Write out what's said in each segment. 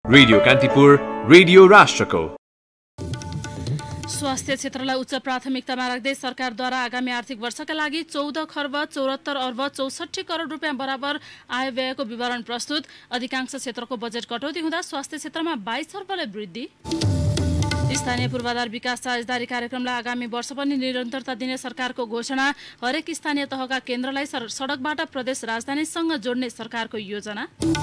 Radio Kantipur, radio राष्ट्रको। स्वास्थ्य क्षेत्रलाई उच्च प्राथमिकतामा राख्दै सरकारद्वारा आगामी आर्थिक वर्षका लागि 14 खर्ब 74 अर्ब 64 करोड रुपियाँ बराबर आय व्ययको विवरण प्रस्तुत। अधिकांश क्षेत्रको बजेट कटौती हुँदा स्वास्थ्य क्षेत्रमा 22 अर्बले वृद्धि। स्थानीय पूर्वाधार विकास साझेदारी कार्यक्रमलाई आगामी वर्ष पनि निरन्तरता दिने सरकारको घोषणा। हरेक स्थानीय तहका केन्द्रलाई सडकबाट प्रदेश राजधानीसँग जोड्ने सरकारको योजना।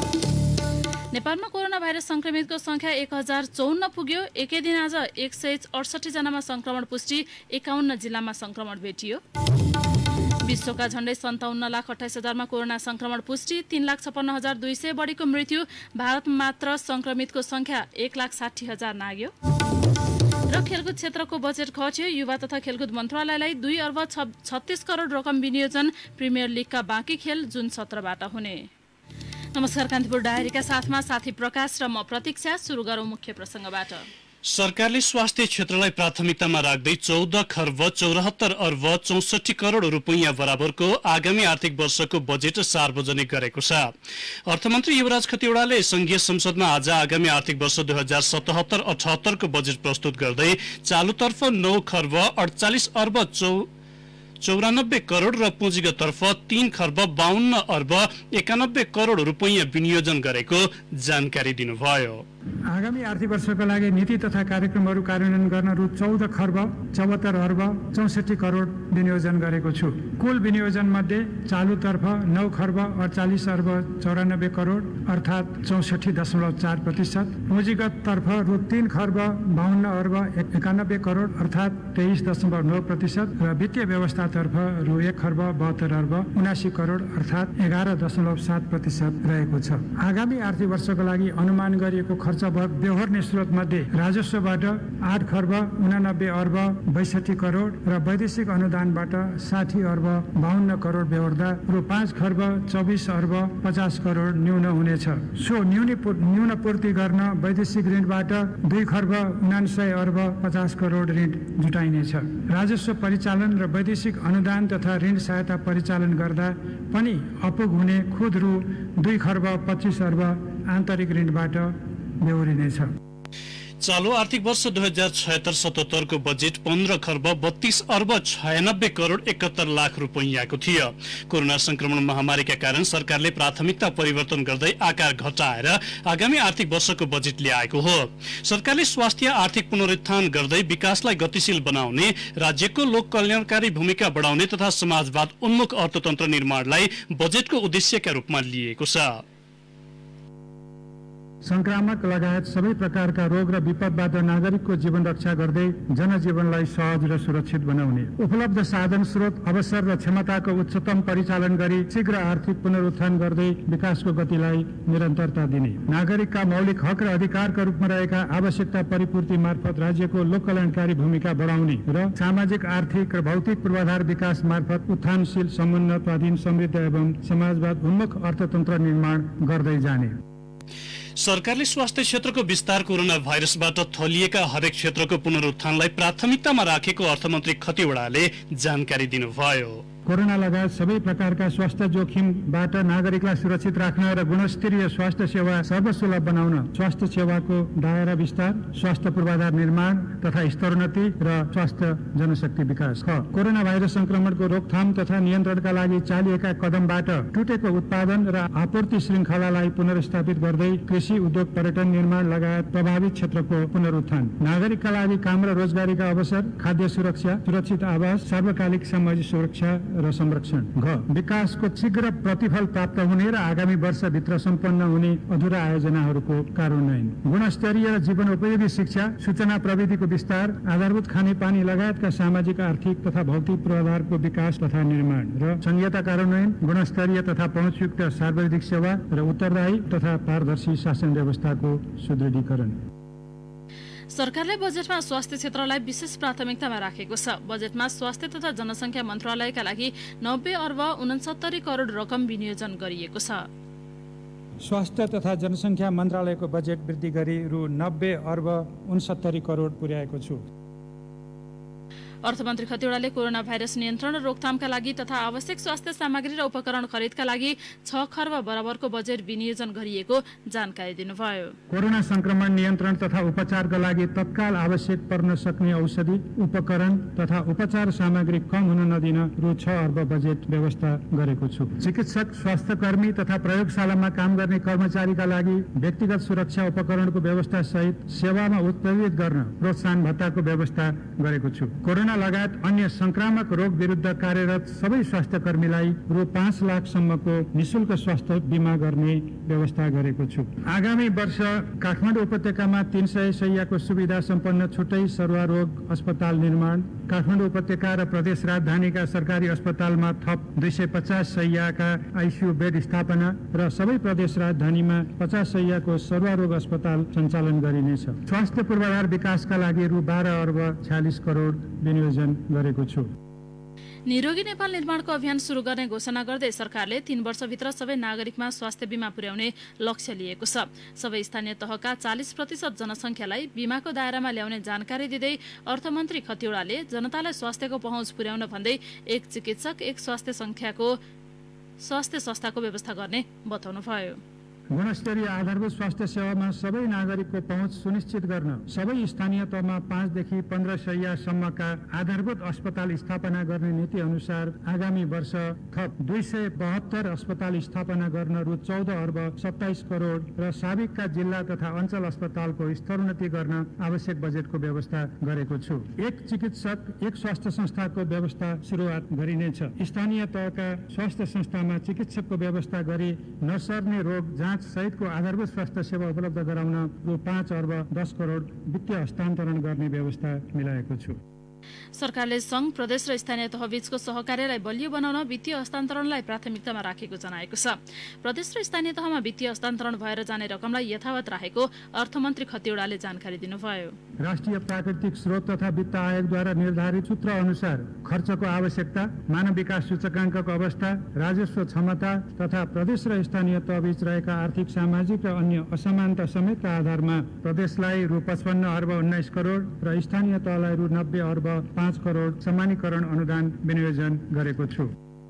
नेपालमा कोरोना भाइरस संक्रमितको संख्या 1054 पुग्यो। एकै दिन आज 168 जनामा संक्रमण पुष्टि, 51 जिल्लामा संक्रमण भेटियो। विश्वका झण्डै 57,28,000मा कोरोना संक्रमण पुष्टि, 3,56,200 बढीको मृत्यु। भारतमा मात्र संक्रमितको संख्या 1,60,000 नाग्यो। र खेलकुद क्षेत्रको बजेट घट्यो। युवा तथा खेलकुद मन्त्रालयलाई 2 अर्ब 36 करोड रकम विनियोजन। प्रिमियर लिगका बाँकी खेल जुन सत्रबाट हुने। नमस्कार, कान्तिपुर डायरीका साथमा साथी प्रकाश र म प्रतीक्षा। सुरु गरौँ मुख्य प्रसङ्गबाट। सरकारले स्वास्थ्य क्षेत्रलाई प्राथमिकतामा राख्दै 14 खर्ब 74 अर्ब 64 करोड रुपैयाँ बराबरको आगामी आर्थिक वर्षको बजेट सार्वजनिक गरेको छ। अर्थमन्त्री युवराज खतिवड़ाले संघीय संसदमा आज आगामी आर्थिक वर्ष 2077-78 को बजेट प्रस्तुत गर्दै चालुतर्फ 9 खर्ब 48 अर्ब 94 करोड र पुँजीगततर्फ 3 खर्ब 52 अर्ब 91 करोड रुपैयाँ विनियोजन गरेको जानकारी दिनुभयो। आगामी आर्थिक वर्षका लागि नीति तथा कार्यक्रमहरू कार्यान्वयन गर्न रु 14 खर्ब 74 अर्ब 64 करोड विनियोजन गरेको छु। कुल विनियोजन मध्ये चालुतर्फ 9 खर्ब 48 अर्ब 94 करोड अर्थात् 64.4%, पुँजीगत तर्फ रु 3 खर्ब 52 अर्ब 91 करोड अर्थात् 23.9% र वित्तीय व्यवस्था तर्फ रु 1 खर्ब 72 अर्ब 79 करोड अर्थात् 11.7% रहेको छ। आगामी आर्थिक वर्षको लागि अनुमान गरिएको खर्च व्यवहार्य स्रोत मध्ये राजस्वबाट 8 खर्ब 89 अर्ब 62 करोड र वैदेशिक अनुदानबाट 60 अर्ब 52 करोड बेहोर्दा रु 5 खर्ब 24 अर्ब 50 करोड न्यून हुनेछ। सो न्यून पूर्ति गर्न वैदेशिक ऋणबाट 2 खर्ब 79 अर्ब 50 करोड ऋण जुटाइनेछ। राजस्व परिचालन र वैदेशिक अनुदान तथा ऋण सहायता परिचालन गर्दा पनि अपुग हुने खुद रु 2 खर्ब 25 अर्ब आन्तरिक ऋणबाट बेहोरिनेछ। चालू आर्थिक वर्ष 2076-77 को बजेट 15 खर्ब 32 अर्ब 96 करोड 71 लाख रुपैयाँको थियो। कोरोना संक्रमण महामारीका कारण सरकारले प्राथमिकता परिवर्तन गर्दै आकार घटाएर आगामी आर्थिक वर्षको बजेट ल्याएको हो। सरकारले स्वास्थ्य आर्थिक पुनरुत्थान गर्दै विकासलाई गतिशील बनाउने, राज्यको लोक कल्याणकारी भूमिका बढाउने तथा समाजवाद उन्मुख अर्थतन्त्र निर्माणलाई बजेटको उद्देश्यका रूपमा लिएको छ। संक्रामक लगायत सबै प्रकारका रोग र विपदबाट नागरिकको जीवन रक्षा गर्दै जनजीवनलाई सहज र सुरक्षित बनाउने, उपलब्ध साधन स्रोत अवसर र क्षमताको उच्चतम परिचालन गरी शीघ्र आर्थिक पुनरुत्थान गर्दै विकासको गतिलाई निरन्तरता दिने, नागरिकका मौलिक हक र अधिकारका रूपमा रहेका आवश्यकता परिपूर्ति मार्फत राज्यको लोक कल्याणकारी भूमिका बढाउने र सामाजिक आर्थिक र भौतिक पूर्वाधार विकास मार्फत उत्थानशील समुन्नत स्वाधीन समृद्ध एवं समाजवाद उन्मुख अर्थतन्त्र निर्माण गर्दै जाने। सरकारले स्वास्थ्य क्षेत्रको विस्तार, कोरोना भाइरसबाट थलिएका हरेक क्षेत्रको पुनरुत्थानलाई प्राथमिकतामा राखेको अर्थमन्त्री खतिवड़ाले जानकारी दिनुभयो। कोरोना लगायत सबै प्रकारका स्वास्थ्य जोखिमबाट नागरिकलाई सुरक्षित राख्न र गुणस्तरीय स्वास्थ्य सेवा सर्वसुलभ बनाउन स्वास्थ्य सेवाको दायरा विस्तार, स्वास्थ्य पूर्वाधार निर्माण तथा स्तरोन्नति र स्वास्थ्य जनशक्ति विकास। कोरोना भाइरस संक्रमणको रोकथाम तथा नियन्त्रणका लागि चालिएका कदमबाट टुटेको उत्पादन र आपूर्ति श्रृङ्खलालाई पुनर्स्थापित गर्दै कृषि, उद्योग, पर्यटन, निर्माण लगायत प्रभावित क्षेत्रको पुनरुत्थान, नागरिकका लागि काम र रोजगारीका अवसर, खाद्य सुरक्षा, सुरक्षित आवास, सार्वकालिक सामाजिक सुरक्षा र संरक्षण। विकासको शीघ्र प्रतिफल प्राप्त हुने र आगामी वर्षभित्र सम्पन्न हुने अधुरा आयोजनाहरूको कार्यान्वयन, गुणस्तरीय र जीवनोपयोगी शिक्षा, सूचना प्रविधिको विस्तार, आधारभूत खानेपानी लगायतका सामाजिक आर्थिक तथा भौतिक पूर्वाधारको विकास तथा निर्माण र संहिता कार्यान्वयन, गुणस्तरीय तथा पहुँचयुक्त सार्वजनिक सेवा र उत्तरदायी तथा पारदर्शी शासन व्यवस्थाको सुदृढीकरण। सरकारले बजेटमा स्वास्थ्य क्षेत्रलाई विशेष प्राथमिकतामा राखेको छ। बजेटमा स्वास्थ्य तथा जनसङ्ख्या मन्त्रालयका लागि 90 अर्ब 69 करोड रकम विनियोजन गरिएको छ। स्वास्थ्य तथा जनसङ्ख्या मन्त्रालयको बजेट वृद्धि गरी रु 90 अर्ब 69 करोड पुर्याएको छु। अर्थमन्त्री खतिवड़ाले कोरोना भाइरस नियन्त्रण र रोकथामका लागि तथा आवश्यक स्वास्थ्य सामग्री र उपकरण खरिदका लागि 6 खर्ब बराबरको बजेट विनियोजन गरिएको जानकारी दिनुभयो। कोरोना संक्रमण नियन्त्रण तथा उपचारका लागि तत्काल आवश्यक पर्न सक्ने औषधि, उपकरण तथा उपचार सामग्री कम हुन नदिन रु 6 अर्ब बजेट व्यवस्था गरेको छु। चिकित्सक, स्वास्थ्यकर्मी तथा प्रयोगशालामा काम गर्ने कर्मचारीका लागि व्यक्तिगत सुरक्षा उपकरणको व्यवस्था सहित सेवामा उत्प्रेरित गर्न प्रोत्साहन भत्ताको व्यवस्था गरेको छु। कोरोना लगायत अन्य संक्रामक रोग विरुद्ध कार्यरत सबै स्वास्थ्यकर्मीलाई रु 5 लाखसम्मको निशुल्क स्वास्थ्य बीमा गर्ने व्यवस्था गरेको छु। आगामी वर्ष काठमाडौँ उपत्यकामा 300 शय्याको सुविधा सम्पन्न छुट्टै सरुवा रोग अस्पताल निर्माण, काठमाडौँ उपत्यका र प्रदेश राजधानीका सरकारी अस्पतालमा थप 250 शय्याका आइसियु बेड स्थापना र सबै प्रदेश राजधानीमा 50 शय्याको सरुवा रोग अस्पताल सञ्चालन गरिनेछ। स्वास्थ्य पूर्वाधार विकासका लागि रु 12 अर्ब 46 करोड विनियोजन गरेको छु। निरोगी नेपाल निर्माणको अभियान सुरु गर्ने घोषणा गर्दै सरकारले 3 वर्षभित्र सबै नागरिकमा स्वास्थ्य बीमा पुर्याउने लक्ष्य लिएको छ। सबै स्थानीय तहका 40% जनसङ्ख्यालाई बीमाको दायरामा ल्याउने जानकारी दिँदै अर्थमन्त्री खतिवड़ाले जनतालाई स्वास्थ्यको पहुँच पुर्याउन भन्दै एक चिकित्सक एक स्वास्थ्य संस्थाको व्यवस्था गर्ने बताउनुभयो। गुणस्तरीय आधारभूत स्वास्थ्य सेवामा सबै नागरिकको पहुँच सुनिश्चित गर्न सबै स्थानीय तहमा 5 देखि 15 शय्यासम्मका आधारभूत अस्पताल स्थापना गर्ने नीति अनुसार आगामी वर्ष थप 272 अस्पताल स्थापना गर्न रु 14 अर्ब 27 करोड र साबिकका जिल्ला तथा अञ्चल अस्पतालको स्तरोन्नति गर्न आवश्यक बजेटको व्यवस्था गरेको छु। एक चिकित्सक एक स्वास्थ्य संस्थाको व्यवस्था सुरुवात गरिनेछ। स्थानीय तहका स्वास्थ्य संस्थामा चिकित्सकको व्यवस्था गरी नसर्ने रोग जाँच सहितको आधारभूत स्वास्थ्य सेवा उपलब्ध गराउन रु 5 अर्ब 10 करोड वित्तीय हस्तान्तरण गर्ने व्यवस्था मिलाएको छु। सरकारले संघ, प्रदेश र स्थानीय तह बीचको सहकार्यलाई बलियो बनाउन वित्तीय हस्तान्तरणलाई प्राथमिकतामा राखेको जनाएको छ। प्रदेश र स्थानीय तहमा वित्तीय हस्तान्तरण भएर जाने रकमलाई यथावत राखेको अर्थमन्त्री खतिवड़ाले जानकारी दिनुभयो। राष्ट्रिय प्राकृतिक स्रोत तथा वित्त आयोगद्वारा निर्धारित सूत्र अनुसार खर्चको आवश्यकता, मानव विकास सूचकाङ्कको अवस्था, राजस्व क्षमता तथा प्रदेश र स्थानीय तह बीच रहेका आर्थिक, सामाजिक र अन्य असमानता समेतका आधारमा प्रदेशलाई रु 55 अर्ब 19 करोड र स्थानीय तहलाई रु 90 अर्ब 5 करोड समानीकरण अनुदान विनियोजन गरेको छु।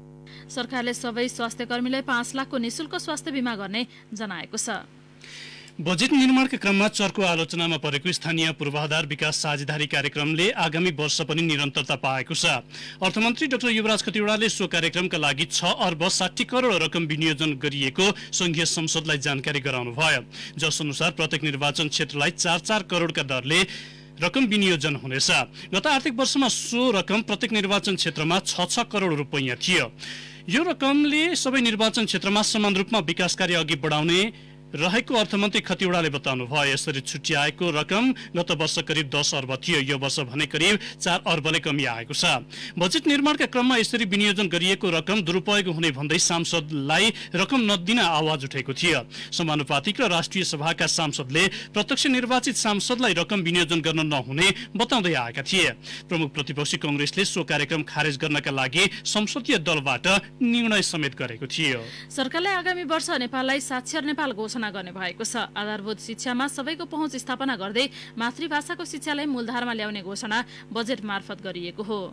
सरकारले सबै स्वास्थ्यकर्मीलाई 5 लाखको निशुल्क स्वास्थ्य बीमा गर्ने जनाएको छ। बजेट निर्माणका क्रममा चर्को आलोचनामा परेको स्थानीय पूर्वाधार विकास साझेदारी कार्यक्रमले आगामी वर्ष पनि निरन्तरता पाएको छ। अर्थमन्त्री डाक्टर युवराज खतिवड़ाले सो कार्यक्रमका लागि 6 अर्ब 60 करोड रकम विनियोजन गरिएको संघीय संसदलाई जानकारी गराउनुभयो। जस अनुसार प्रत्येक निर्वाचन क्षेत्रलाई 4-4 करोडका दरले रकम विनियोजन हुनेछ। गत आर्थिक वर्षमा सो रकम प्रत्येक निर्वाचन क्षेत्रमा 6 करोड रुपैयाँ थियो। यो रकमले सबै निर्वाचन क्षेत्रमा समान रूपमा विकास कार्य अघि बढाउने रहेको अर्थमन्त्री खतिवड़ाले बताउनुभयो। यसरी छुट्याएको रकम गत वर्ष करिब 10 अर्ब थियो। यो वर्ष भने करिब 4 अर्बले कमी आएको छ। बजेट निर्माणका क्रममा यसरी विनियोजन गरिएको रकम दुरुपयोग हुने भन्दै सांसदलाई रकम नदिन आवाज उठेको थियो। समानुपातिक र राष्ट्रिय सभाका सांसदले प्रत्यक्ष निर्वाचित सांसदलाई रकम विनियोजन गर्न नहुने बताउँदै आएका थिए। प्रमुख प्रतिपक्षी कांग्रेसले सो कार्यक्रम खारेज गर्नका लागि संसदीय दलबाट निर्णय समेत गरेको थियो। सरकारले आगामी वर्ष नेपाललाई साक्षर नेपाल घोषणा गर्ने भएको छ। आधारभूत शिक्षामा सबैको पहुँच स्थापना गर्दै मातृभाषाको शिक्षालाई मूलधारमा ल्याउने घोषणा बजेट मार्फत गरिएको हो।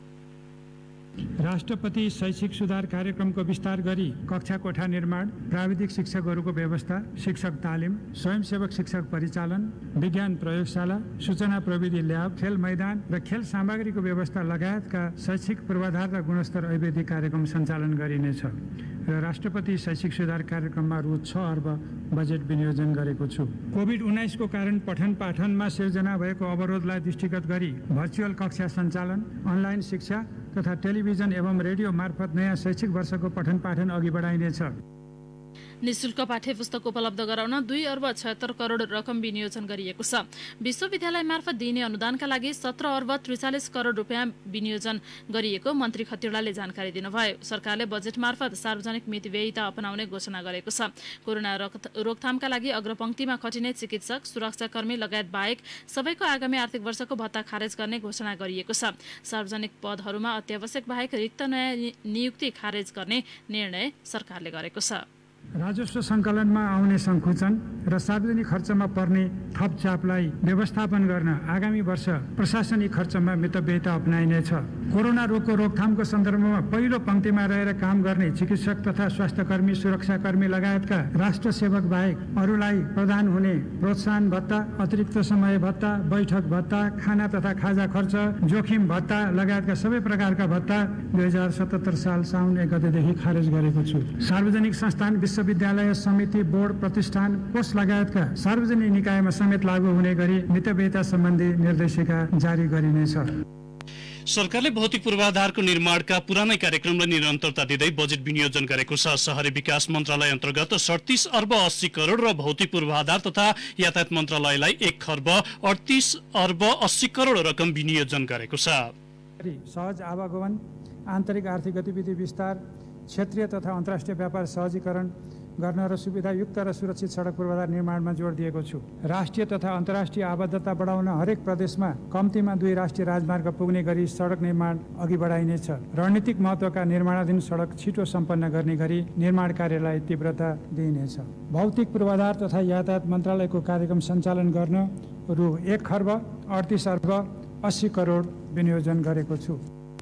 राष्ट्रपति शैक्षिक सुधार कार्यक्रमको विस्तार गरी कक्षा कोठा निर्माण, प्राविधिक शिक्षकहरूको व्यवस्था, शिक्षक तालिम, स्वयंसेवक शिक्षक परिचालन, विज्ञान प्रयोगशाला, सूचना प्रविधि ल्याब, खेल मैदान र खेल सामग्रीको व्यवस्था लगायतका शैक्षिक पूर्वाधार र गुणस्तर अभिवृद्धि कार्यक्रम सञ्चालन गरिनेछ र राष्ट्रपति शैक्षिक सुधार कार्यक्रममा रु 6 अर्ब बजेट विनियोजन गरेको छु। कोभिड-19 को कारण पठन पाठनमा सिर्जना भएको अवरोधलाई दृष्टिगत गरी भर्चुअल कक्षा सञ्चालन, अनलाइन शिक्षा तथा टेलिभिजन एवं रेडियो मार्फत नयाँ शैक्षिक वर्षको पठन पाठन अघि बढाइनेछ। निशुल्क पाठ्यपुस्तक उपलब्ध गराउन 2 अर्ब 76 करोड रकम विनियोजन गरिएको छ। विश्वविद्यालय मार्फत दिइने अनुदानका लागि 17 अर्ब 43 करोड रुपियाँ विनियोजन गरिएको मन्त्री खतिवड़ाले जानकारी दिनुभयो। सरकारले बजेट मार्फत सार्वजनिक मितव्ययिता अपनाउने घोषणा गरेको छ। कोरोना रोकथामका लागि अग्रपंक्तिमा खटिने चिकित्सक, सुरक्षाकर्मी लगायत बाहेक सबैको आगामी आर्थिक वर्षको भत्ता खारेज गर्ने घोषणा गरिएको छ। सार्वजनिक पदहरूमा अत्यावश्यक बाहेक रिक्त नयाँ नियुक्ति खारेज गर्ने निर्णय सरकारले गरेको छ। राजस्व सङ्कलनमा आउने सङ्कुचन र सार्वजनिक खर्चमा पर्ने थप चापलाई व्यवस्थापन गर्न आगामी वर्ष प्रशासनिक खर्चमा मितव्ययता अपनाइनेछ। कोरोना रोगको रोकथामको सन्दर्भमा पहिलो पङ्क्तिमा रहेर काम गर्ने चिकित्सक तथा स्वास्थ्यकर्मी, सुरक्षाकर्मी लगायतका राष्ट्र सेवक बाहेक अरूलाई प्रदान हुने प्रोत्साहन भत्ता, अतिरिक्त समय भत्ता, बैठक भत्ता, खाना तथा खाजा खर्च, जोखिम भत्ता लगायतका सबै प्रकारका भत्ता 2077 साल साउन 1 गतेदेखि खारेज गरेको छु। सार्वजनिक संस्थान, विश्वविद्यालय, समिति, बोर्ड, प्रतिष्ठान, कोष लगायतका सार्वजनिक निकायमा समेत लागू हुने गरी मितव्ययता सम्बन्धी निर्देशिका जारी गरिनेछ। सरकारले भौतिक पूर्वाधारको निर्माणका पुरानै कार्यक्रमलाई निरन्तरता दिँदै बजेट विनियोजन गरेको छ। शहरी विकास मन्त्रालय अन्तर्गत 37 अर्ब 80 करोड र भौतिक पूर्वाधार तथा यातायात मन्त्रालयलाई 1 खर्ब 38 अर्ब 80 करोड रकम विनियोजन गरेको छ। सहज आवागमन, आन्तरिक आर्थिक गतिविधि विस्तार, क्षेत्रीय तथा अन्तर्राष्ट्रिय व्यापार सहजीकरण गर्न र सुविधायुक्त र सुरक्षित सडक पूर्वाधार निर्माणमा जोड दिएको छु। राष्ट्रिय तथा अन्तर्राष्ट्रिय आबद्धता बढाउन हरेक प्रदेशमा कम्तीमा 2 राष्ट्रिय राजमार्ग पुग्ने गरी सडक निर्माण अघि बढाइनेछ। रणनीतिक महत्त्वका निर्माणाधीन सडक छिटो सम्पन्न गर्ने गरी निर्माण कार्यलाई तीव्रता दिइनेछ। भौतिक पूर्वाधार तथा यातायात मन्त्रालयको कार्यक्रम सञ्चालन गर्न रु 1 खर्ब 38 अर्ब 80 करोड विनियोजन गरेको छु।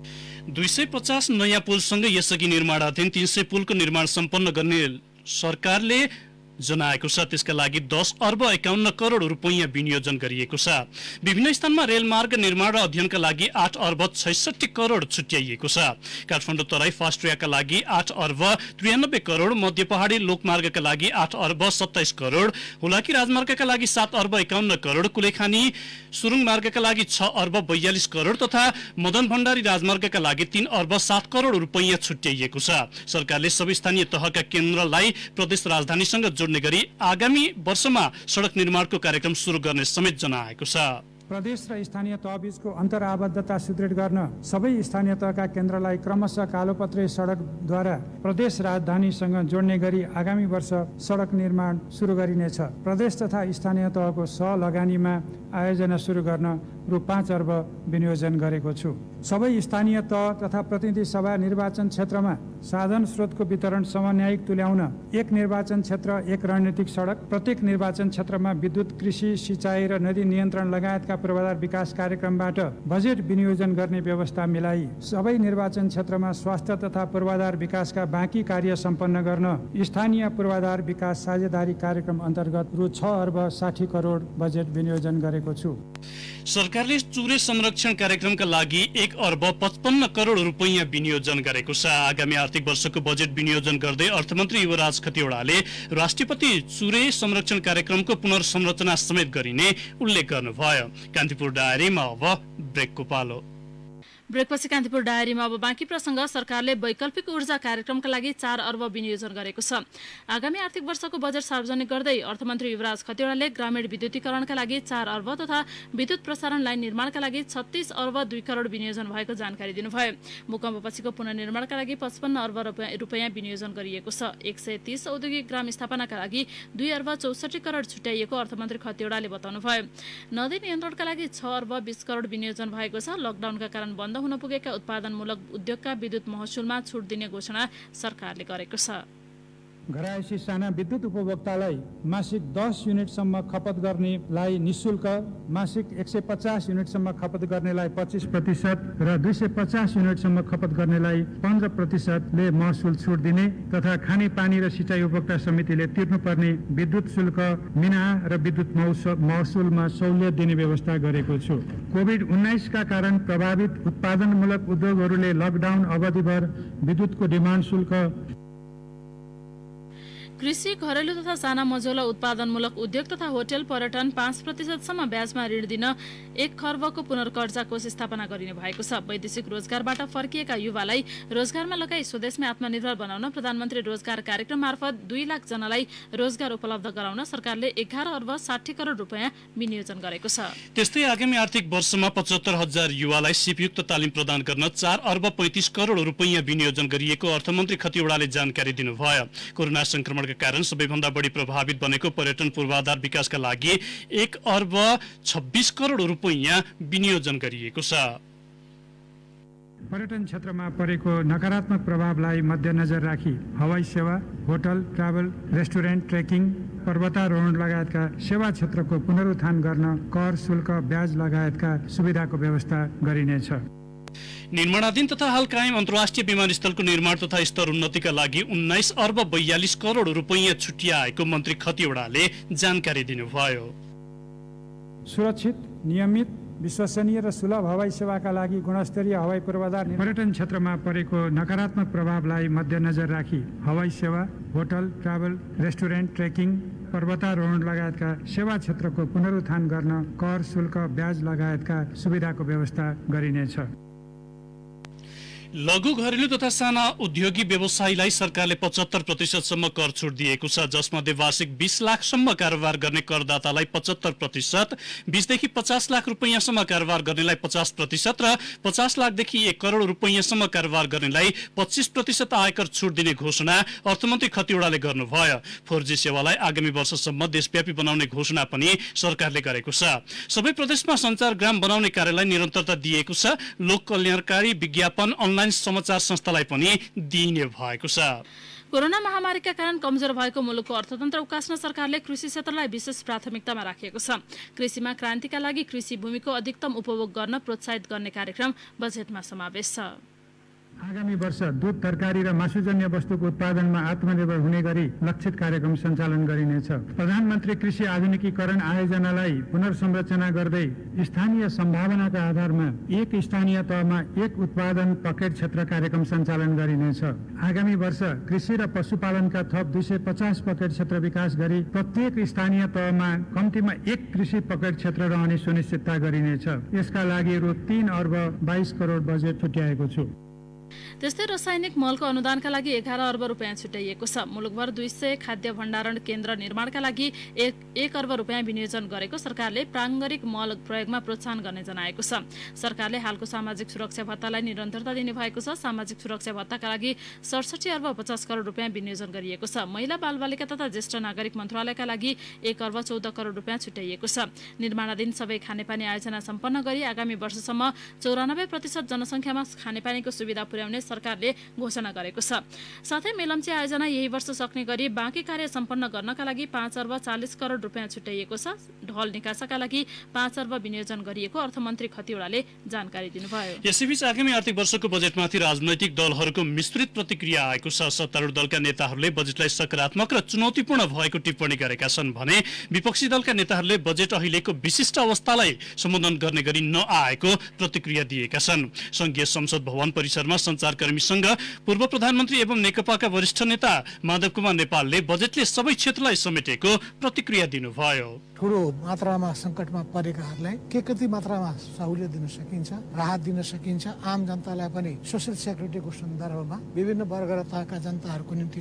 250 नयाँ पुलसँगै यसअघि निर्माणाधीन 300 पुलको निर्माण सम्पन्न गर्ने सरकारले जनाएको छ। त्यसका लागि 10 अर्ब 51 करोड रुपैयाँ विनियोजन गरिएको छ। विभिन्न स्थानमा रेलमार्ग निर्माण र अध्ययनका लागि 8 अर्ब 66 करोड छुट्याइएको छ। काठमाडौँ तराई फास्ट ट्र्याकका लागि 8 अर्ब 93 करोड, मध्य पहाडी लोकमार्गका लागि 8 अर्ब 27 करोड, हुलाकी राजमार्गका लागि 7 अर्ब 51 करोड, कुलेखानी सुरुङ मार्गका लागि 6 अर्ब 42 करोड तथा मदन भण्डारी राजमार्गका लागि 3 अर्ब 7 करोड रुपैयाँ छुट्याइएको छ। सरकारले सबै स्थानीय तहका केन्द्रलाई प्रदेश राजधानीसँग जोड्ने गरी आगामी वर्षमा सडक निर्माणको कार्यक्रम सुरु गर्ने समेत जनाएको छ। प्रदेश र स्थानीय तहबीचको अन्तरआबद्धता सुदृढ गर्न सबै स्थानीय तहका केन्द्रलाई क्रमशः कालोपत्रे सडकद्वारा प्रदेश राजधानीसँग जोड्ने गरी आगामी वर्ष सडक निर्माण सुरु गरिनेछ। प्रदेश तथा स्थानीय तहको सहलगानीमा आयोजना सुरु गर्न रु 5 अर्ब विनियोजन गरेको छु। सबै स्थानीय तह तथा प्रतिनिधि सभा निर्वाचन क्षेत्रमा साधन स्रोतको वितरण समन्वयिक तुल्याउन 1 निर्वाचन क्षेत्र 1 रणनीतिक सडक, प्रत्येक निर्वाचन क्षेत्रमा विद्युत, कृषि, सिँचाइ र नदी नियन्त्रण लगायतका पूर्वाधार विकास कार्यक्रमबाट बजेट विनियोजन गर्ने व्यवस्था मिलाई सबै निर्वाचन क्षेत्रमा स्वास्थ्य तथा पूर्वाधार विकासका बाँकी कार्य सम्पन्न गर्न स्थानीय पूर्वाधार विकास साझेदारी कार्यक्रम अन्तर्गत रु 6 अर्ब 60 करोड बजेट विनियोजन गरेको छु। सरकारले चुरे संरक्षण कार्यक्रमका लागि 1 अर्ब 55 करोड रुपैयाँ विनियोजन गरेको छ। आगामी आर्थिक वर्षको बजेट विनियोजन गर्दै अर्थमन्त्री युवराज खतिवड़ाले राष्ट्रपति चुरे संरक्षण कार्यक्रमको पुनर्संरचना समेत गरिने उल्लेख गर्नुभयो। कान्तिपुर डायरीमा अब ब्रेकको पालो। ब्रेकपछि कान्तिपुर डायरीमा अब बाँकी प्रसङ्ग। सरकारले वैकल्पिक ऊर्जा कार्यक्रमका लागि 4 अर्ब विनियोजन गरेको छ। आगामी आर्थिक वर्षको बजेट सार्वजनिक गर्दै अर्थमन्त्री युवराज खतिवड़ाले ग्रामीण विद्युतीकरणका लागि 4 अर्ब तथा विद्युत प्रसारण लाइन निर्माणका लागि 36 अर्ब 2 करोड विनियोजन भएको जानकारी दिनुभयो। भूकम्पपछिको पुनर्निर्माणका लागि 55 अर्ब रुपैयाँ विनियोजन गरिएको छ। 130 औद्योगिक ग्राम स्थापनाका लागि 2 अर्ब 64 करोड छुट्याइएको अर्थमन्त्री खतिवड़ाले बताउनुभयो। नदी नियन्त्रणका लागि 6 अर्ब 20 करोड विनियोजन भएको छ। लकडाउनका कारण बन्द हुन पुगेका उत्पादनमूलक उद्योगका विद्युत महसुलमा छुट दिने घोषणा सरकारले गरेको छ। घरायसी साना विद्युत उपभोक्तालाई मासिक 10 युनिटसम्म खपत गर्नेलाई निःशुल्क, मासिक 150 युनिटसम्म खपत गर्नेलाई 25% र 250 युनिटसम्म खपत गर्नेलाई 15% ले महसुल छुट दिने तथा खानेपानी र सिँचाइ उपभोक्ता समितिले तिर्नुपर्ने विद्युत शुल्क मिनाहा र विद्युत महसुलमा सहुलियत दिने व्यवस्था गरेको छु। कोभिड-19 का कारण प्रभावित उत्पादनमूलक उद्योगहरूले लकडाउन अवधिभर विद्युतको डिमान्ड शुल्क, कृषि, घरेलु तथा साना मझौला उत्पादनमूलक उद्योग तथा होटल पर्यटन 5% सम्म ब्याजमा ऋण दिन 1 खर्बको पुनर्कर्जा कोष स्थापना गरिने भएको छ। वैदेशिक रोजगारबाट फर्किएका युवालाई रोजगारमा लगाई स्वदेशमै आत्मनिर्भर बनाउन प्रधानमन्त्री रोजगार कार्यक्रम मार्फत 2 लाख जनालाई रोजगार उपलब्ध गराउन सरकारले 11 अर्ब 60 करोड रुपैयाँ विनियोजन गरेको छ। त्यस्तै आगामी आर्थिक वर्षमा 75,000 युवालाई सिपयुक्त तालिम प्रदान गर्न 4 अर्ब 35 करोड रुपैयाँ विनियोजन गरिएको अर्थमन्त्री खतिवड़ाले जानकारी दिनुभयो। कोरोना संक्रमण कारण सबैभन्दा बढी प्रभावित बनेको पर्यटन पूर्वाधार विकासका लागि 1 अर्ब 26 करोड रुपैयाँ विनियोजन गरिएको छ। पर्यटन क्षेत्रमा परेको नकारात्मक प्रभावलाई मध्यनजर राखी हवाई सेवा, होटल, ट्राभल, रेस्टुरेन्ट, ट्रेकिङ, पर्वतारोहण लगायतका सेवा क्षेत्रको पुनरुत्थान गर्न कर, शुल्क, ब्याज लगायतका सुविधाको व्यवस्था गरिनेछ। निर्माणाधीन तथा हाल कायम अन्तर्राष्ट्रिय विमानस्थलको निर्माण तथा स्तर उन्नतिका लागि 19 अर्ब 42 करोड रुपैयाँ छुट्याएको मन्त्री खतिवड़ाले जानकारी दिनुभयो। सुरक्षित, नियमित, विश्वसनीय र सुलभ हवाई सेवाका लागि गुणस्तरीय हवाई पूर्वाधार पर्यटन क्षेत्रमा परेको नकारात्मक प्रभावलाई मध्यनजर राखी हवाई सेवा, होटल, ट्राभल, रेस्टुरेन्ट, ट्रेकिङ, पर्वतारोहण लगायतका सेवा क्षेत्रको पुनरुत्थान गर्न कर, शुल्क, ब्याज लगायतका सुविधाको व्यवस्था गरिनेछ। लघु घरेलु तथा साना उद्योगी व्यवसायीलाई सरकारले 75% कर छुट दिएको छ, जसमध्ये वार्षिक 20 लाखसम्म कारोबार गर्ने करदातालाई 75%, 20 देखि 50 लाख रुपैयाँसम्म कारोबार गर्नेलाई 50% र 50 लाखदेखि 1 करोड रुपैयाँसम्म कारोबार गर्नेलाई 25% आयकर छुट दिने घोषणा अर्थमन्त्री खतिवड़ाले गर्नुभयो। 4G सेवालाई आगामी वर्षसम्म देशव्यापी बनाउने घोषणा पनि सरकारले गरेको छ। सबै प्रदेशमा सञ्चारग्राम बनाउने कार्यलाई निरन्तरता दिएको छ। लोक कल्याणकारी विज्ञापन अनलाइन समाचार संस्थालाई पनि दिइने भएको छ। कोरोना महामारीका कारण कमजोर भएको मुलुकको अर्थतन्त्र उकास्न सरकारले कृषि क्षेत्रलाई विशेष प्राथमिकतामा राखेको छ। कृषिमा क्रान्तिका लागि कृषि भूमिको अधिकतम उपभोग गर्न प्रोत्साहित गर्ने कार्यक्रम बजेटमा समावेश छ। आगामी वर्ष दूध, तरकारी र मासुजन्य वस्तुको उत्पादनमा आत्मनिर्भर हुने गरी लक्षित कार्यक्रम सञ्चालन गरिनेछ। प्रधानमन्त्री कृषि आधुनिकीकरण आयोजनालाई पुनर्संरचना गर्दै स्थानीय सम्भावनाका आधारमा एक स्थानीय तहमा एक उत्पादन पकेट क्षेत्र कार्यक्रम सञ्चालन गरिनेछ। आगामी वर्ष कृषि र पशुपालनका थप 250 पकेट क्षेत्र विकास गरी प्रत्येक स्थानीय तहमा कम्तीमा एक कृषि पकेट क्षेत्र रहने सुनिश्चितता गरिनेछ। यसका लागि रु 3 अर्ब 22 करोड बजेट छुट्याएको छु। त्यस्तै रासायनिक मलको अनुदानका लागि 11 अर्ब रुपियाँ छुट्याइएको छ। मुलुकभर 200 खाद्य भण्डारण केन्द्र निर्माणका लागि 1 अर्ब रुपियाँ विनियोजन गरेको सरकारले प्राङ्गारिक मल प्रयोगमा प्रोत्साहन गर्ने जनाएको छ। सरकारले हालको सामाजिक सुरक्षा भत्तालाई निरन्तरता दिने भएको छ। सामाजिक सुरक्षा भत्ताका लागि 67 अर्ब 50 करोड रुपियाँ विनियोजन गरिएको छ। महिला बालबालिका तथा ज्येष्ठ नागरिक मन्त्रालयका लागि 1 अर्ब 14 करोड रुपियाँ छुट्याइएको छ। निर्माणाधीन सबै खानेपानी आयोजना सम्पन्न गरी आगामी वर्षसम्म 94% जनसङ्ख्यामा खानेपानीको सुविधा पुर्याउने सरकारले घोषणा गरेको छ। साथै मेलम्ची आयोजना यही वर्ष सक्ने गरी बाँकी कार्य सम्पन्न गर्नका लागि 5 अर्ब 40 करोड रुपियाँ छुट्याइएको छ। ढल निकासाका लागि 5 अर्ब विनियोजन गरिएको अर्थमन्त्री खतिवड़ाले जानकारी दिनुभयो। यसैबीच आगामी आर्थिक वर्षको बजेटमाथि राजनैतिक दलहरूको मिश्रित प्रतिक्रिया आएको छ। सत्तारूढ दलका नेताहरूले बजेटलाई सकारात्मक र चुनौतीपूर्ण भएको टिप्पणी गरेका छन् भने विपक्षी दलका नेताहरूले बजेट अहिलेको विशिष्ट अवस्थालाई सम्बोधन गर्ने गरी नआएको प्रतिक्रिया दिएका छन्। संघीय संसद भवन परिसरमा सञ्चारकर्मीसँग पूर्व प्रधानमन्त्री एवं नेकपाका वरिष्ठ नेता माधव कुमार नेपालले बजेटले सबै क्षेत्रलाई समेटेको प्रतिक्रिया दिनुभयो। ठूलो मात्रामा संकटमा परेकाहरूलाई के कति मात्रामा सहुलियत दिन सकिन्छ, राहत दिन सकिन्छ, आम जनतालाई पनि सोशल सेक्युरिटीको सन्दर्भमा विभिन्न वर्ग र तहका जनताहरूको निम्ति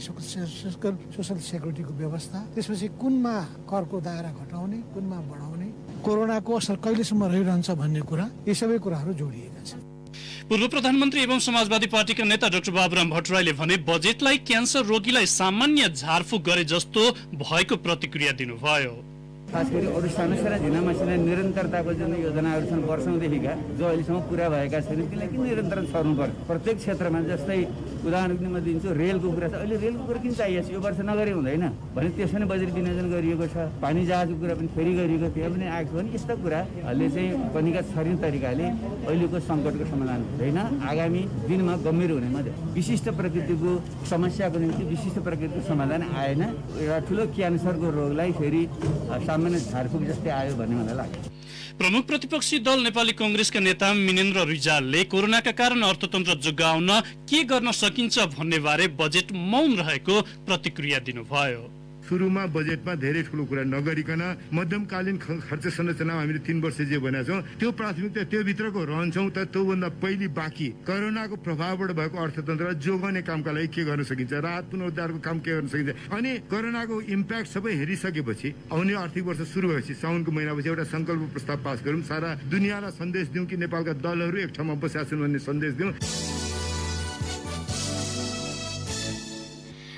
सोशल सेक्युरिटीको व्यवस्था, त्यसपछि कुनमा करको दायरा घटाउने, कुनमा बढाउने, कोरोनाको असर कहिलेसम्म रहिरहन्छ भन्ने कुरा, यी सबै कुराहरू जोडिएका छन्। पूर्व प्रधानमन्त्री एवं समाजवादी पार्टीका नेता डाक्टर बाबुराम भट्टराईले भने बजेटलाई क्यान्सर रोगीलाई सामान्य झारफुक गरे जस्तो भएको प्रतिक्रिया दिनुभयो। खास गरी अरू सानो सानो झिनामासिना निरन्तरताको जुन योजनाहरू छन् वर्षौँदेखिका जो अहिलेसम्म पुरा भएका छैनन् तिनलाई किन निरन्तर सर्नु पर्छ। प्रत्येक क्षेत्रमा जस्तै उदाहरण म दिन्छु, रेलको कुरा छ। अहिले रेलको कुरा किन चाहिएको छ, यो वर्ष नगरे हुँदैन भने त्यसमा बजेट विनियोजन गरिएको छ। पानी जहाजको कुरा पनि फेरि गरिएको, त्यहाँ पनि आएको छ भने यस्ता कुराहरूले चाहिँ पनिका छरिने तरिकाले अहिलेको सङ्कटको समाधान हुँदैन। आगामी दिनमा गम्भीर हुने मात्रै विशिष्ट प्रकृतिको समस्याको निम्ति विशिष्ट प्रकृतिको समाधान आएन। एउटा ठुलो क्यान्सरको रोगलाई फेरि सामान्य झारफुक जस्तै आयो भन्ने मलाई लाग्छ। प्रमुख प्रतिपक्षी दल नेपाली कांग्रेसका नेता मिनेन्द्र रिजालले कोरोनाका कारण अर्थतन्त्र जोगाउन के गर्न सकिन्छ भन्ने बारे बजेट मौन रहेको प्रतिक्रिया दिनुभयो। सुरुमा बजेटमा धेरै ठुलो कुरा नगरिकन मध्यमकालीन खर्च संरचनामा हामीले 3 वर्ष जे भनेका छौँ त्यो प्राथमिकता त्यो भित्रको रहन्छौँ त त्योभन्दा पहिले बाँकी कोरोनाको प्रभावबाट भएको अर्थतन्त्रलाई जोगाउने कामका लागि के गर्न सकिन्छ, राहत पुनरुद्धारको काम के गर्न सकिन्छ। अनि कोरोनाको इम्प्याक्ट सबै हेरिसकेपछि आउने आर्थिक वर्ष सुरु भएपछि साउनको महिनापछि एउटा संकल्प प्रस्ताव पास गरौँ, सारा दुनियाँलाई सन्देश दिउँ कि नेपालका दलहरू एक ठाउँमा बसेका छन् भन्ने सन्देश दिउँ।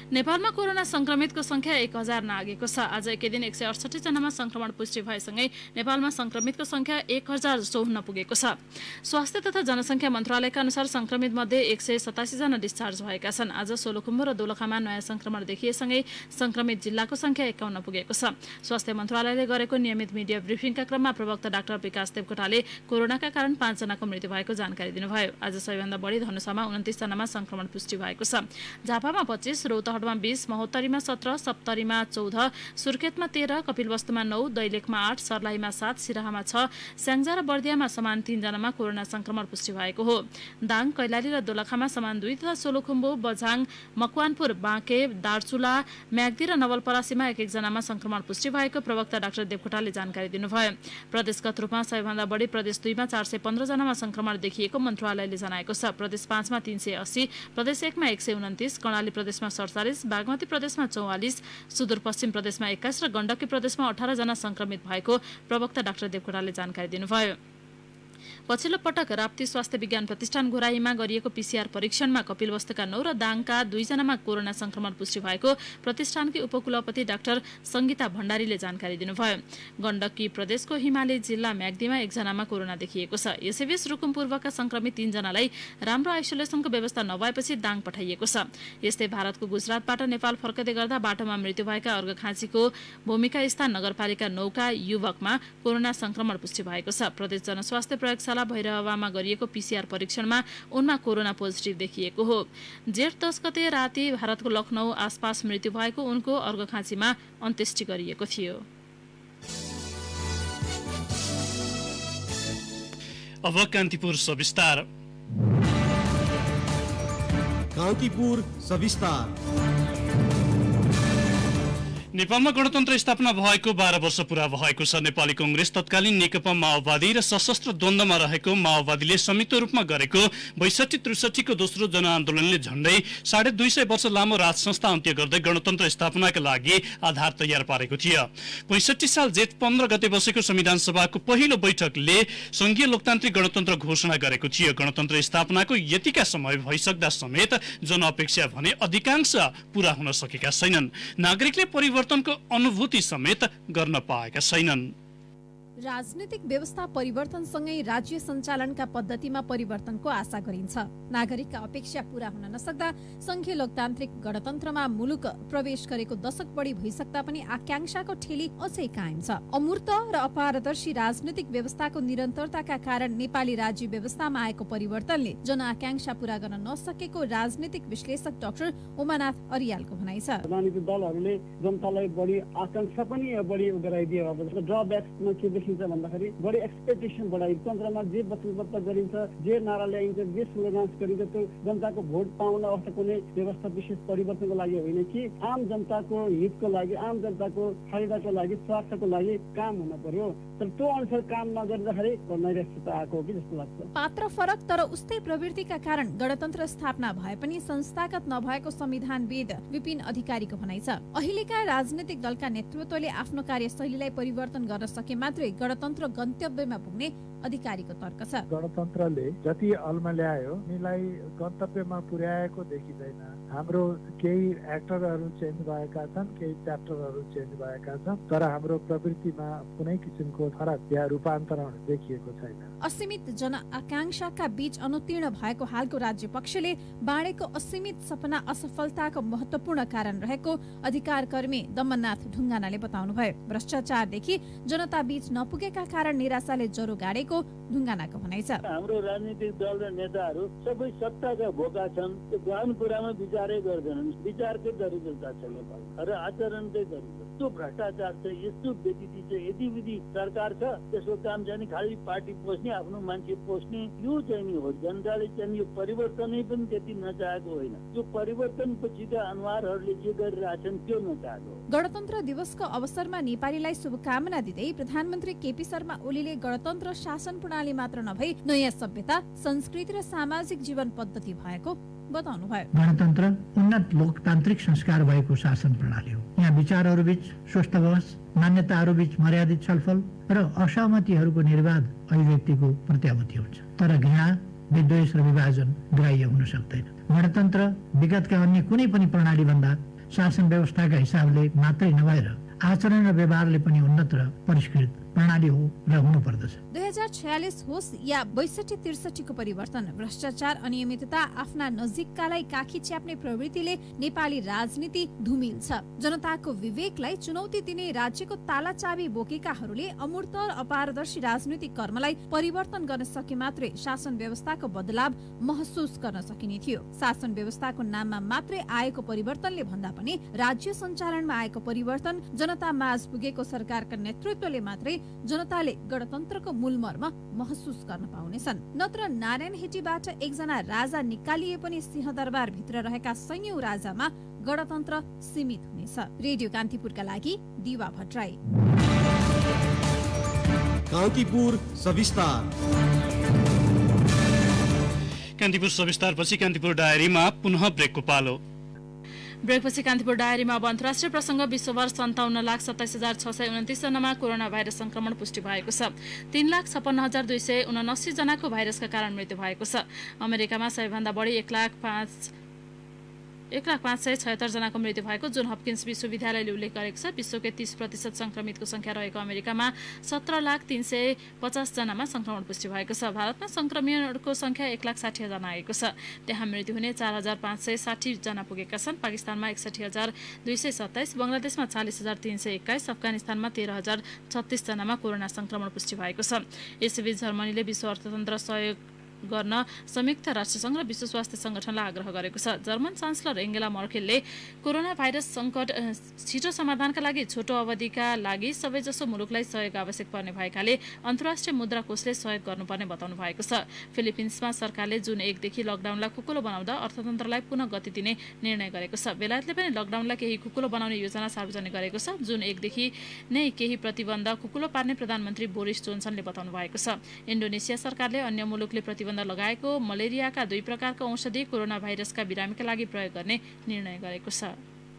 नेपालमा कोरोना संक्रमितको संख्या 1000 नागेको छ। आज एकै दिन 168 जनामा संक्रमण पुष्टि भएसँगै नेपालमा संक्रमितको संख्या 1054 पुगेको छ। स्वास्थ्य तथा जनसंख्या मन्त्रालयका अनुसार संक्रमित मध्ये 187 जना डिस्चार्ज भएका छन्। आज सोलुखुम्बु र दोलखामा नयाँ संक्रमण देखिएसँगै संक्रमित जिल्लाको संख्या 51 पुगेको छ। स्वास्थ्य मन्त्रालयले गरेको नियमित मिडिया ब्रिफिङका क्रममा प्रवक्ता डाक्टर विकास देवकोटाले कोरोनाका कारण 5 जनाको मृत्यु भएको जानकारी दिनुभयो। आज सबैभन्दा बढी धनुषामा 29 जनामा संक्रमण पुष्टि भएको छ। झापामा 25, रौतहटमा 20, महोत्तरीमा 17, सप्तरीमा 14, सुर्खेतमा 13, कपिलवस्तुमा 9, दैलेखमा 8, सर्लाहीमा 7, सिराहामा 6, स्याङ्जा र बर्दियामा समान 3 जनामा कोरोना संक्रमण पुष्टि भएको हो। दाङ, कैलाली र दोलखामा समान 2 तथा सोलुखुम्बु, बझाङ, मकवानपुर, बाँके, दार्चुला, म्याग्दी र नवलपरासीमा 1 जनामा संक्रमण पुष्टि भएको प्रवक्ता डाक्टर देवकोटाले जानकारी दिनुभयो। प्रदेशगत रूपमा सबैभन्दा बढी प्रदेश 2 मा 415 जनामा संक्रमण देखिएको मन्त्रालयले जनाएको छ। प्रदेश 5 मा 380, प्रदेश 1 मा 129, कर्णाली प्रदेशमा 47, बागमती प्रदेशमा 44, सुदूरपश्चिम प्रदेशमा 21 र गण्डकी प्रदेशमा 18 जना संक्रमित भएको प्रवक्ता डाक्टर देवकोटाले जानकारी दिनुभयो। पछिल्लो पटक राप्ती स्वास्थ्य विज्ञान प्रतिष्ठान घोराईमा गरिएको पीसीआर परीक्षणमा कपिलवस्तुका 9 र दाङका 2 जनामा कोरोना संक्रमण पुष्टि भएको प्रतिष्ठानकी उपकुलपति डाक्टर संगीता भण्डारीले जानकारी दिनुभयो। गण्डकी प्रदेशको हिमाली जिल्ला म्याग्दीमा 1 जनामा कोरोना देखिएको छ। यसैबीच रुकुम पूर्वका संक्रमित 3 जनालाई राम्रो आइसोलेसनको व्यवस्था नभएपछि दाङ पठाइएको छ। यस्तै भारतको गुजरातबाट नेपाल फर्कदै गर्दा बाटोमा मृत्यु भएका अर्घखाँचीको भूमिका स्थान नगरपालिका 9 का युवकमा कोरोना संक्रमण पुष्टि भएको छ। प्रदेश जनस्वास्थ्य प्रयोगशाला भैरहवामा गरिएको पीसीआर परीक्षणमा उनमा कोरोना पोजिटिभ देखिएको हो। जेठ 10 गते राति भारतको लखनऊ आसपास मृत्यु भएको उनको अर्घखाँचीमा अन्त्येष्टि गरिएको थियो। अब कान्तिपुर सविस्तार। कान्तिपुर सविस्तार। नेपालमा गणतन्त्र स्थापना भएको 12 वर्ष पूरा भएको छ। नेपाली कांग्रेस तत्कालीन नेकपा माओवादी र सशस्त्र द्वन्द्वमा रहेको माओवादीले संयुक्त रूपमा गरेको 62-63 को दोस्रो जनआन्दोलनले झण्डै 250 वर्ष लामो राज संस्था अन्त्य गर्दै गणतन्त्र स्थापनाका लागि आधार तयार पारेको थियो। 65 साल जेठ 15 गते बसेको संविधान सभाको पहिलो बैठकले संघीय लोकतान्त्रिक गणतन्त्र घोषणा गरेको थियो। गणतन्त्र स्थापनाको यतिका समय भइसक्दा समेत जनअपेक्षा भने अधिकांश पूरा हुन सकेका छैनन्। नागरिकले परिवर्तनको अनुभूति समेत गर्न पाएका छैनन्। राजनीतिक व्यवस्था परिवर्तनसँगै राज्य सञ्चालनका पद्धतिमा परिवर्तनको आशा गरिन्छ। नागरिकका अपेक्षा पूरा हुन नसक्दा संघीय लोकतान्त्रिक गणतन्त्रमा मुलुक प्रवेश गरेको दशक बढी भइसक्दा पनि आकांक्षाको ठेली अझै कायम छ। अमूर्त र अपारदर्शी राजनीतिक व्यवस्थाको निरन्तरताका कारण नेपाली राज्य व्यवस्थामा आएको परिवर्तनले जनआकांक्षा पूरा गर्न नसकेको राजनीतिक विश्लेषक डाक्टर उमानाथ अरियालको भनाइ छ। राजनीतिक दलहरूले जनतालाई बढी आकांक्षा पनि बढी गराइदियो। अब ड्रब्याक्समा के देखिन्छ भन्दाखेरि बढी एक्सपेक्टेसन बढाइ, तन्त्रमा जे वचनबद्ध गरिन्छ, जे नारा ल्याइन्छ, जे स्लोगन्स गरिन्छ त्यो जनताको भोट पाउन अथवा कुनै व्यवस्था विशेष परिवर्तनको लागि होइन कि आम जनताको हितको लागि, आम जनताको फाइदाको लागि, स्वार्थको लागि काम हुन पर्यो। तर त्यो अनुसार काम नगर्दाखेरि नैराश्यता आएको हो कि जस्तो लाग्छ। पात्र फरक तर उस्तै प्रवृत्तिका कारण गणतन्त्र स्थापना भए पनि संस्थागत नभएको संविधानविद विपिन अधिकारीको भनाइ छ। अहिलेका राजनीतिक दलका नेतृत्वले आफ्नो कार्यशैलीलाई परिवर्तन गर्न सके मात्रै गणतन्त्र गन्तव्यमा पुग्ने अधिकारीको तर्क छ। गणतन्त्रले जति अल्मल्यायो उनीलाई गन्तव्यमा पुर्याएको देखिँदैन। हाम्रो केही एक्टरहरू चेन्ज भएका छन्, केही च्याप्टरहरू चेन्ज भएका छन्, तर हाम्रो प्रवृत्तिमा कुनै किसिमको फरक या रूपान्तरण देखिएको छैन। असीमित जनआकांक्षाका बीच अनुतीर्ण भएको हालको राज्य पक्षले बाँडेको असीमित सपना असफलताको महत्वपूर्ण कारण रहेको अधिकार कर्मी दमननाथ ढुङ्गानाले बताउनुभयो। भ्रष्टाचारदेखि जनता बीच नपुगेका कारण निराशाले ज्वरो गाडेको ढुङ्गानाको भनाइ छ। हाम्रो राजनीतिक दल र नेताहरू सबै सत्ताका भोका छन्, त्यो गहन कुरामा विचारै गर्दैनन्। विचारकै दरिद्रता छ नेपाल र आचरणकै दरिद्र। यस्तो भ्रष्टाचार छ, यस्तो व्यक्ति छ, यति विधि सरकार छ, त्यसको काम चाहिँ खालि पार्टी पोस्ने, आफ्नो मान्छे पोस्ने, यो चाहिँ नि हो। जनताले चाहिँ यो परिवर्तनै पनि त्यति नचाहेको होइन। त्यो परिवर्तन पछिका अनुहारहरूले जे गरिरहेछन् त्यो नचाहेको। गणतन्त्र दिवसको अवसरमा नेपालीलाई शुभकामना दिँदै प्रधानमन्त्री केपी शर्मा ओलीले गणतन्त्र शासन प्रणाली मात्र नभई नयाँ सभ्यता, संस्कृति र सामाजिक जीवन पद्धति भएको बताउनुभयो। गणतन्त्र उन्नत लोकतान्त्रिक संस्कार भएको शासन प्रणाली हो। यहाँ विचारहरू बीच स्वस्थ बहस, मान्यताहरू बीच मर्यादित छलफल र असहमतिहरूको निर्वाध अभिव्यक्तिको प्रत्याभूति हुन्छ। तर घृणा, विद्वेष र विभाजन ग्राह्य हुन सक्दैन। गणतन्त्र विगतका अन्य कुनै पनि प्रणाली भन्दा शासन व्यवस्थाका हिसाबले मात्रै नभएर आचरण र व्यवहारले पनि उन्नत र परिष्कृत प्रणाली हो र हुनुपर्दछ। 2046 होस् या 62-63 को परिवर्तन, भ्रष्टाचार, अनियमितता, आफ्ना नजिककालाई काखी च्याप्ने प्रवृत्तिले नेपाली राजनीति धुमिल छ। जनताको विवेकलाई चुनौती दिने राज्यको तालाचाबी बोकेकाहरूले अमूर्त र अपारदर्शी राजनीतिक कर्मलाई परिवर्तन गर्न सके मात्रै शासन व्यवस्थाको बदलाव महसुस गर्न सकिने थियो। शासन व्यवस्थाको नाममा मात्रै आएको परिवर्तनले भन्दा पनि राज्य सञ्चालनमा आएको परिवर्तन, जनता माझ पुगेको सरकारका नेतृत्वले मात्रै जनताले गणतन्त्रको मूलमर्म महसुस गर्न पाउनेछन्। नत्र नारायण हेटीबाट एकजना राजा निकालिए पनि सिंहदरबार भित्र रहेका सयौं राजामा गणतन्त्र सीमित हुनेछ। रेडियो कान्तिपुरका लागि दिवा भट्टराई। कान्तिपुर सविस्तार। कान्तिपुर सविस्तारपछि कान्तिपुर डायरीमा पुनः ब्रेकको पालो। ब्रेकपछि कान्तिपुर डायरीमा अब अन्तर्राष्ट्रिय प्रसङ्ग। विश्वभर 57,27,629 जनामा कोरोना भाइरस संक्रमण पुष्टि भएको छ। 3,56,279 जनाको भाइरसका कारण मृत्यु भएको छ। अमेरिकामा सबैभन्दा बढी 1,05,76 जनाको मृत्यु भएको जोन हपकिन्स विश्वविद्यालयले उल्लेख गरेको छ। विश्वकै 30% संक्रमितको संख्या रहेको अमेरिकामा 17,350 जनामा संक्रमण पुष्टि भएको छ। भारतमा संक्रमणको संख्या 1,60,000 जना आएको छ। त्यहाँ मृत्यु हुने 4,560 जना पुगेका छन्। पाकिस्तानमा 61,227, बङ्गलादेशमा 40,321, अफगानिस्तानमा 13,036 जनामा कोरोना संक्रमण पुष्टि भएको छ। यसैबीच जर्मनीले विश्व अर्थतन्त्र सहयोग गर्न संयुक्त राष्ट्रसङ्घ र विश्व स्वास्थ्य संगठनलाई आग्रह गरेको छ। जर्मन चान्सलर एङ्गेला मर्केलले कोरोना भाइरस सङ्कट छिटो समाधानका लागि छोटो अवधिका लागि सबैजसो मुलुकलाई सहयोग आवश्यक पर्ने भएकाले अन्तर्राष्ट्रिय मुद्रा कोषले सहयोग गर्नुपर्ने बताउनु भएको छ। फिलिपिन्समा सरकारले जुन 1 देखि लकडाउनलाई खुकुलो बनाउँदा अर्थतन्त्रलाई पुनः गति दिने निर्णय गरेको छ। बेलायतले पनि लकडाउनलाई केही खुकुलो बनाउने योजना सार्वजनिक गरेको छ। जुन 1 देखि नै केही प्रतिबन्ध खुकुलो पार्ने प्रधानमन्त्री बोरिस जोन्सनले बताउनु भएको छ। इन्डोनेसिया सरकारले अन्य मुलुकले प्रतिबन्ध लगाएको मलेरियाका 2 प्रकारका औषधि कोरोना भाइरसका बिरामीका लागि प्रयोग गर्ने निर्णय गरेको छ।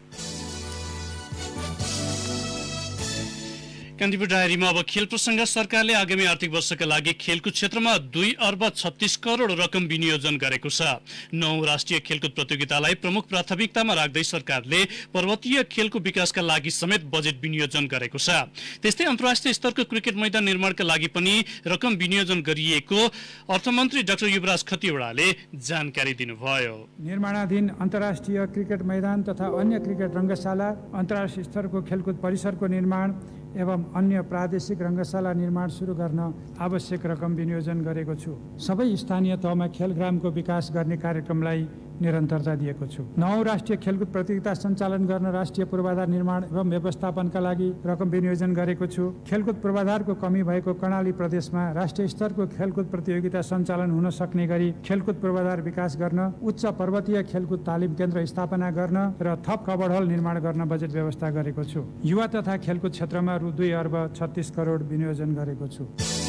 कान्तिपुर डायरीमा अब खेल प्रसङ्ग। सरकारले आगामी आर्थिक वर्षका लागि खेलकुद क्षेत्रमा 2 अर्ब 36 करोड रकम विनियोजन गरेको छ। 9 राष्ट्रिय खेलकुद प्रतियोगितालाई प्रमुख प्राथमिकतामा राख्दै सरकारले पर्वतीय खेलको विकासका लागि समेत बजेट विनियोजन गरेको छ। त्यस्तै अन्तर्राष्ट्रिय स्तरको क्रिकेट मैदान निर्माणका लागि पनि रकम विनियोजन गरिएको अर्थमन्त्री डाक्टर युवराज खतिवड़ाले जानकारी दिनुभयो। निर्माणाधीन अन्तर्राष्ट्रिय क्रिकेट मैदान तथा अन्य क्रिकेट रङ्गशाला, अन्तर्राष्ट्रिय स्तरको खेलकुद परिसरको निर्माण एवं अन्य प्रादेशिक रङ्गशाला निर्माण सुरु गर्न आवश्यक रकम विनियोजन गरेको छु। सबै स्थानीय तहमा खेलग्रामको विकास गर्ने कार्यक्रमलाई निरन्तरता दिएको छु। 9 राष्ट्रिय खेलकुद प्रतियोगिता सञ्चालन गर्न राष्ट्रिय पूर्वाधार निर्माण एवं व्यवस्थापनका लागि रकम विनियोजन गरेको छु। खेलकुद पूर्वाधारको कमी भएको कर्णाली प्रदेशमा राष्ट्रिय स्तरको खेलकुद प्रतियोगिता सञ्चालन हुन सक्ने गरी खेलकुद पूर्वाधार विकास गर्न, उच्च पर्वतीय खेलकुद तालिम केन्द्र स्थापना गर्न र थप कबडहल निर्माण गर्न बजेट व्यवस्था गरेको छु। युवा तथा खेलकुद क्षेत्रमा रु 2 अर्ब 36 करोड विनियोजन गरेको छु।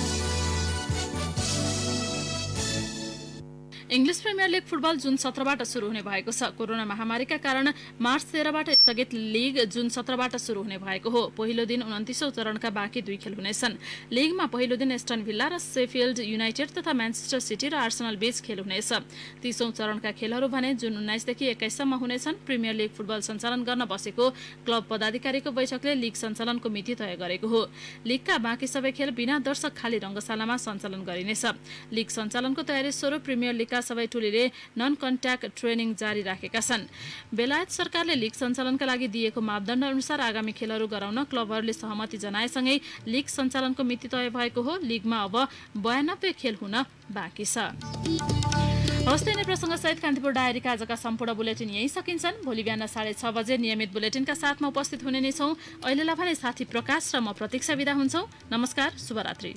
इङ्ग्लिस प्रिमियर लिग फुटबल जुन 17बाट सुरु हुने भएको छ। कोरोना महामारीका कारण मार्च 13बाट स्थगित लिग जुन 17बाट सुरु हुने भएको हो। पहिलो दिन 29औं चरणका बाँकी 2 खेल हुनेछन्। लिगमा पहिलो दिन एस्टन भिल्ला र सेफिल्ड युनाइटेड तथा म्यानचेस्टर सिटी र आर्सेनल बीच खेल हुनेछ। 30औं चरणका खेलहरू भने जुन 19 देखि 21 सम्म हुनेछन्। प्रिमियर लिग फुटबल सञ्चालन गर्न बसेको क्लब पदाधिकारीको बैठकले लिग सञ्चालनको मिति तय गरेको हो। लिगका बाँकी सबै खेल बिना दर्शक खाली रङ्गशालामा सञ्चालन गरिनेछ। लिग सञ्चालनको तयारी स्वरूप प्रिमियर लिगका सबै टोलीले नन कन्ट्याक्ट ट्रेनिङ जारी राखेका छन्। बेलायत सरकारले लिग सञ्चालनका लागि दिएको मापदण्ड अनुसार आगामी खेलहरू गराउन क्लबहरूले सहमति जनाएसँगै लिग सञ्चालनको मिति तय भएको हो। लिगमा अब 92 खेल हुन बाँकी छ। हवस्, नै प्रसङ्ग सहित कान्तिपुर डायरीका आजका सम्पूर्ण बुलेटिन यही सकिन्छन्। भोलि बिहान 6:30 बजे नियमित बुलेटिनका साथमा उपस्थित हुने नै छौँ। अहिलेलाई भने साथी प्रकाश र म प्रतीक्षा बिदा हुन्छौँ। नमस्कार, शुभरात्रि।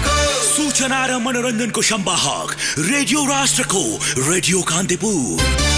सूचना र मनोरञ्जनको संवाहक रेडियो राष्ट्रको रेडियो कान्तिपुर।